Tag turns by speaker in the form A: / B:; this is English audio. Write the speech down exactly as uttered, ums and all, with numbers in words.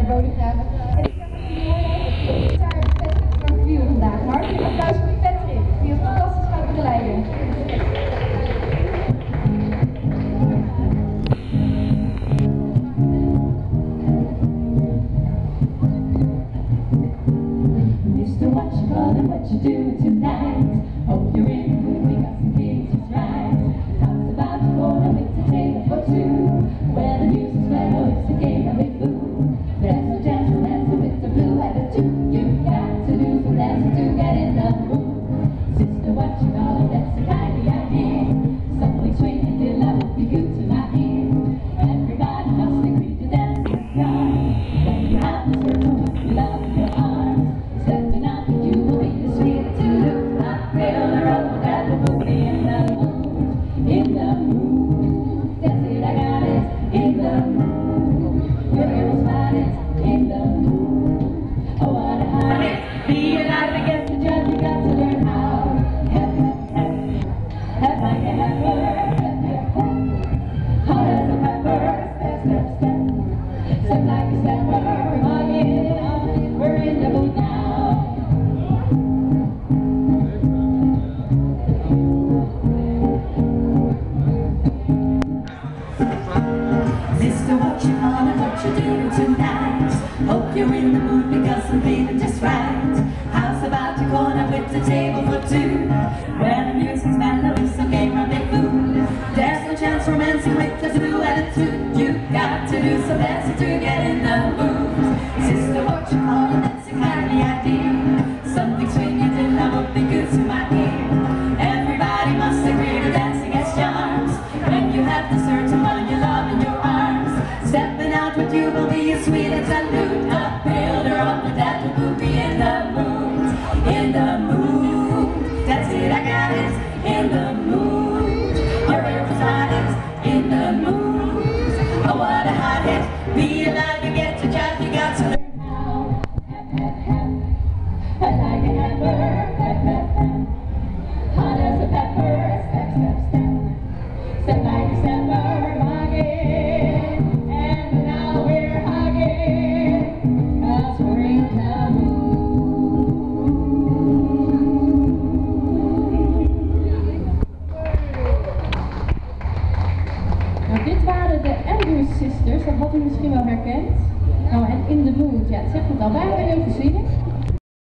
A: uh, Bodegraven. En ik heb een daar Patrick van Klier vandaag. Maar hartelijk applaus voor Patrick, die ons fantastisch gaat begeleiden.
B: Mister What you call and what you do tonight. Hope you're in the mood, we got some feelings just right. House about to go and make the table for two. Where the music's mellow, it's a game of big food. There's a gentleman with the blue attitude. You got to do some dancing to get in the mood. Sister, what you call it, that's the kind of idea. Something sweet and still I would be good to my ear. Everybody must agree to dance this time. When you have the circle with love in your arms, stepping out with you will be the sweetest to lose. I feel the road that will put me in the mood, in the mood. That's it, I got it, in the mood. Your hero's spot is in the mood. Oh, what a heart it. Be alive against the judge, you got to learn how. Hep, hep, hep, hep like a heifer, hep, hep, hep. Hot as a pepper, step, step, step. Step like a stepper, hug it up, we're in the mood now. Mister What you want and what you do tonight. Hope you're in the mood because I'm feeling just right. House about the corner with the table for two. Where the music's mellow, it's okay, rendezvous. There's no chance romancing with the blue attitude. You got to do some dancing to get in the mood. Sister, what you call it, that's a kindly idea. Something swinging till I would be good to my ear. Everybody must agree to dancing as charms. When you have to search among your love in your arms, stepping out with you will be a sweet interlude. A builder up with that will put me in the mood, in the mood. That's it, I got it, in the mood. Your hero's hot is in the mood. Oh, what a hot hit. Be alive, you get to judge, you got to learn how. Hep, hep, hep. Head like a heifer, hep, hep, hep. Hot as a pepper, step, step, step. Step like a stepper, hugging. And now we're hugging, 'cause we're in the mood.
A: Nou, dit waren de Andrews Sisters, dat had u misschien wel herkend. Nou, en in the mood, ja, het zegt het al, bijna heel veel Zweden.